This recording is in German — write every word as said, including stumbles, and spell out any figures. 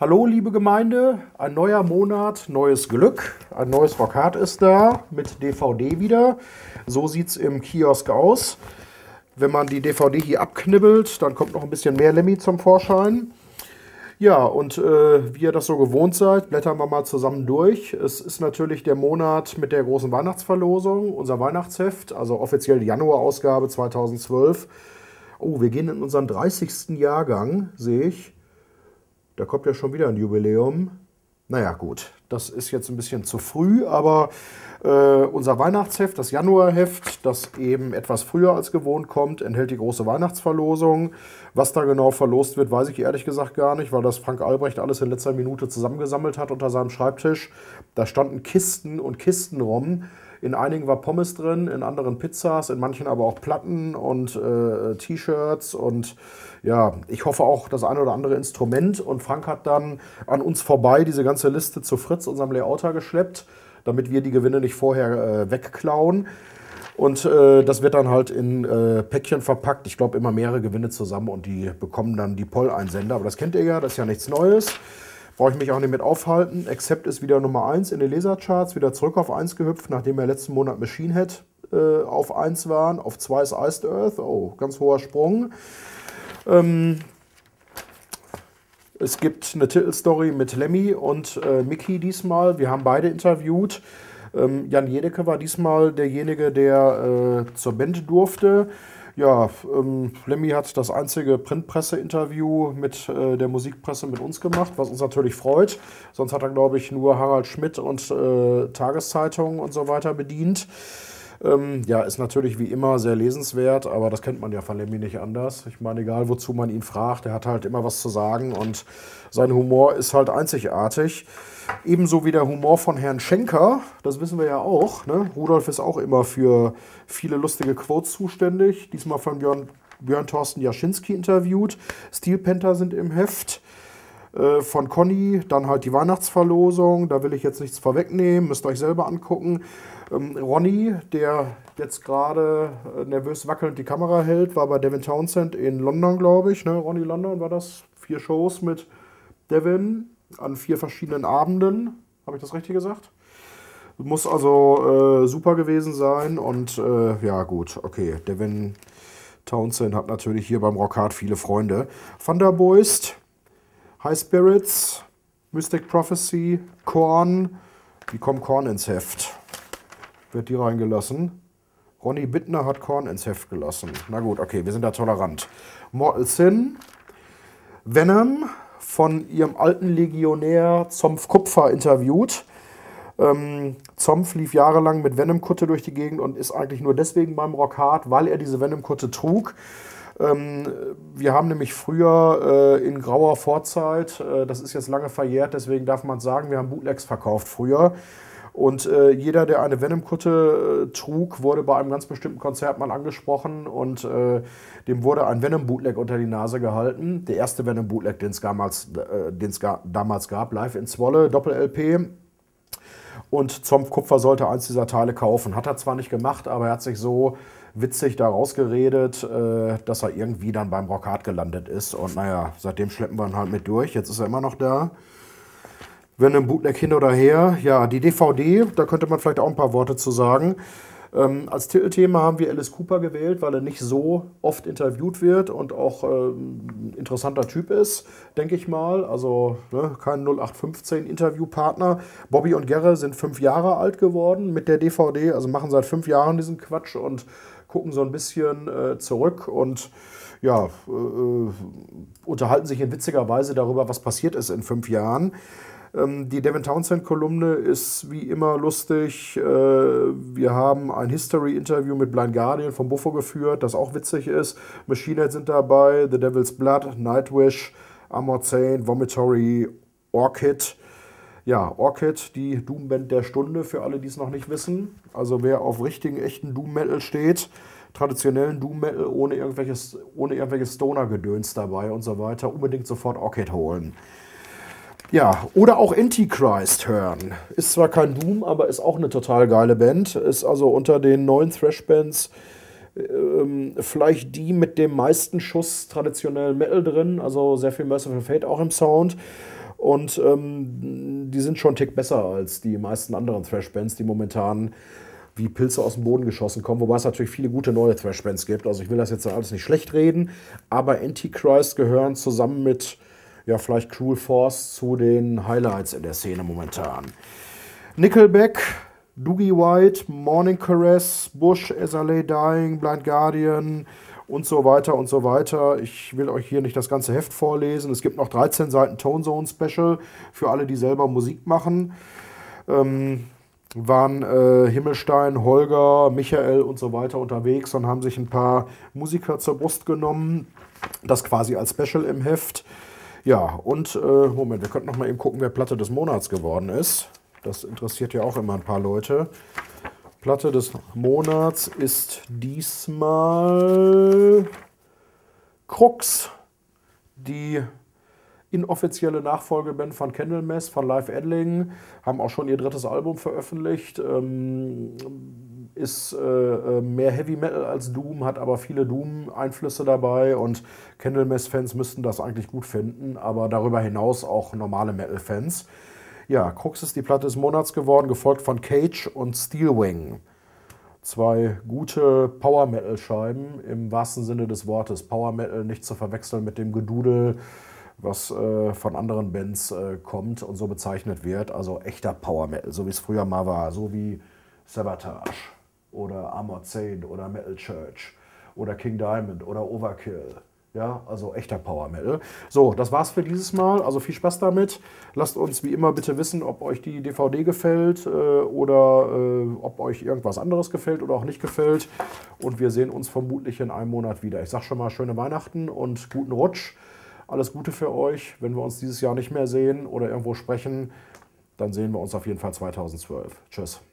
Hallo liebe Gemeinde, ein neuer Monat, neues Glück, ein neues Rockhard ist da mit D V D wieder. So sieht es im Kiosk aus. Wenn man die D V D hier abknibbelt, dann kommt noch ein bisschen mehr Lemmy zum Vorschein. Ja, und äh, wie ihr das so gewohnt seid, blättern wir mal zusammen durch. Es ist natürlich der Monat mit der großen Weihnachtsverlosung, unser Weihnachtsheft, also offiziell die Januarausgabe zweitausendzwölf. Oh, wir gehen in unseren dreißigsten Jahrgang, sehe ich. Da kommt ja schon wieder ein Jubiläum. Naja, gut, das ist jetzt ein bisschen zu früh, aber äh, unser Weihnachtsheft, das Januarheft, das eben etwas früher als gewohnt kommt, enthält die große Weihnachtsverlosung. Was da genau verlost wird, weiß ich ehrlich gesagt gar nicht, weil das Frank Albrecht alles in letzter Minute zusammengesammelt hat unter seinem Schreibtisch. Da standen Kisten und Kisten rum. In einigen war Pommes drin, in anderen Pizzas, in manchen aber auch Platten und äh, T-Shirts und ja, ich hoffe auch das eine oder andere Instrument. Und Frank hat dann an uns vorbei diese ganze Liste zu Fritz, unserem Layouter, geschleppt, damit wir die Gewinne nicht vorher äh, wegklauen. Und äh, das wird dann halt in äh, Päckchen verpackt. Ich glaube, immer mehrere Gewinne zusammen und die bekommen dann die Poll-Einsender. Aber das kennt ihr ja, das ist ja nichts Neues. Brauche ich mich auch nicht mit aufhalten. Accept ist wieder Nummer eins in den Lesercharts, wieder zurück auf eins gehüpft, nachdem wir letzten Monat Machine Head äh, auf eins waren. Auf zwei ist Iced Earth, oh, ganz hoher Sprung. Ähm, es gibt eine Titelstory mit Lemmy und äh, Mickey diesmal. Wir haben beide interviewt. Ähm, Jan Jedecke war diesmal derjenige, der äh, zur Band durfte. Ja, ähm, Lemmy hat das einzige Printpresse-Interview mit äh, der Musikpresse mit uns gemacht, was uns natürlich freut. Sonst hat er, glaube ich, nur Harald Schmidt und äh, Tageszeitungen und so weiter bedient. Ähm, ja, ist natürlich wie immer sehr lesenswert, aber das kennt man ja von Lemmy nicht anders. Ich meine, egal wozu man ihn fragt, er hat halt immer was zu sagen und sein Humor ist halt einzigartig. Ebenso wie der Humor von Herrn Schenker, das wissen wir ja auch. Ne? Rudolf ist auch immer für viele lustige Quotes zuständig. Diesmal von Björn, Björn Thorsten Jaschinski interviewt. Steel Panther sind im Heft. Äh, von Conny, dann halt die Weihnachtsverlosung. Da will ich jetzt nichts vorwegnehmen, müsst ihr euch selber angucken. Ähm, Ronny, der jetzt gerade äh, nervös wackelnd die Kamera hält, war bei Devin Townsend in London, glaube ich. Ne? Ronny London war das. Vier Shows mit Devin an vier verschiedenen Abenden. Habe ich das richtig gesagt? Muss also äh, super gewesen sein. Und äh, ja gut, okay. Devin Townsend hat natürlich hier beim Rockhard viele Freunde. Thunderboys, High Spirits, Mystic Prophecy, Korn. Wie kommt Korn ins Heft? Wird die reingelassen? Ronny Bittner hat Korn ins Heft gelassen. Na gut, okay, wir sind da tolerant. Mortal Sin, Venom, von ihrem alten Legionär Zompf Kupfer interviewt. Ähm, Zompf lief jahrelang mit Venom-Kutte durch die Gegend und ist eigentlich nur deswegen beim Rockhard, weil er diese Venom-Kutte trug. Ähm, wir haben nämlich früher äh, in grauer Vorzeit, äh, das ist jetzt lange verjährt, deswegen darf man sagen, wir haben Bootlegs verkauft früher. Und äh, jeder, der eine Venom-Kutte äh, trug, wurde bei einem ganz bestimmten Konzert mal angesprochen und äh, dem wurde ein Venom-Bootleg unter die Nase gehalten. Der erste Venom-Bootleg, den es damals, äh, ga, damals gab, Live in Zwolle, Doppel-L P. Und Zompf Kupfer sollte eins dieser Teile kaufen. Hat er zwar nicht gemacht, aber er hat sich so witzig da rausgeredet, äh, dass er irgendwie dann beim Rockhard gelandet ist. Und naja, seitdem schleppen wir ihn halt mit durch. Jetzt ist er immer noch da. Wenn ein Bootleg hin oder her. Ja, die D V D, da könnte man vielleicht auch ein paar Worte zu sagen. Ähm, als Titelthema haben wir Alice Cooper gewählt, weil er nicht so oft interviewt wird und auch ähm, ein interessanter Typ ist, denke ich mal. Also ne, kein null acht fünfzehn Interviewpartner. Bobby und Gerre sind fünf Jahre alt geworden mit der D V D, also machen seit fünf Jahren diesen Quatsch und gucken so ein bisschen äh, zurück und ja, äh, unterhalten sich in witziger Weise darüber, was passiert ist in fünf Jahren. Die Devin Townsend-Kolumne ist wie immer lustig. Wir haben ein History-Interview mit Blind Guardian vom Buffo geführt, das auch witzig ist. Machine Head sind dabei, The Devil's Blood, Nightwish, Armored Saint, Vomitory, Orchid. Ja, Orchid, die Doom-Band der Stunde, für alle, die es noch nicht wissen. Also wer auf richtigen, echten Doom-Metal steht, traditionellen Doom-Metal ohne irgendwelches, ohne irgendwelches Stoner-Gedöns dabei und so weiter, unbedingt sofort Orchid holen. Ja, oder auch Antichrist hören. Ist zwar kein Doom, aber ist auch eine total geile Band. Ist also unter den neuen Thrash-Bands ähm, vielleicht die mit dem meisten Schuss traditionellen Metal drin. Also sehr viel Merciful Fate auch im Sound. Und ähm, die sind schon einen Tick besser als die meisten anderen Thrash-Bands, die momentan wie Pilze aus dem Boden geschossen kommen. Wobei es natürlich viele gute neue Thrash-Bands gibt. Also ich will das jetzt alles nicht schlecht reden. Aber Antichrist gehören zusammen mit, ja, vielleicht Cruel Force zu den Highlights in der Szene momentan. Nickelback, Doogie White, Morning Caress, Bush, As I Lay Dying, Blind Guardian und so weiter und so weiter. Ich will euch hier nicht das ganze Heft vorlesen. Es gibt noch dreizehn Seiten Tone Zone Special für alle, die selber Musik machen. Ähm, waren äh, Himmelstein, Holger, Michael und so weiter unterwegs und haben sich ein paar Musiker zur Brust genommen. Das quasi als Special im Heft. Ja, und äh, Moment, wir könnten noch mal eben gucken, wer Platte des Monats geworden ist. Das interessiert ja auch immer ein paar Leute. Platte des Monats ist diesmal Krux, die inoffizielle Nachfolgeband von Candlemass, von Live Edling, haben auch schon ihr drittes Album veröffentlicht. Ähm, ist äh, mehr Heavy Metal als Doom, hat aber viele Doom-Einflüsse dabei und Candlemass-Fans müssten das eigentlich gut finden, aber darüber hinaus auch normale Metal-Fans. Ja, Krux ist die Platte des Monats geworden, gefolgt von Cage und Steelwing. Zwei gute Power-Metal-Scheiben im wahrsten Sinne des Wortes. Power-Metal nicht zu verwechseln mit dem Gedudel, was äh, von anderen Bands äh, kommt und so bezeichnet wird. Also echter Power-Metal, so wie es früher mal war. So wie Sabotage oder Armored Saint oder Metal Church oder King Diamond oder Overkill. Ja, also echter Power Metal. So, das war's für dieses Mal. Also viel Spaß damit. Lasst uns wie immer bitte wissen, ob euch die D V D gefällt äh, oder äh, ob euch irgendwas anderes gefällt oder auch nicht gefällt. Und wir sehen uns vermutlich in einem Monat wieder. Ich sag schon mal schöne Weihnachten und guten Rutsch. Alles Gute für euch. Wenn wir uns dieses Jahr nicht mehr sehen oder irgendwo sprechen, dann sehen wir uns auf jeden Fall zweitausendzwölf. Tschüss.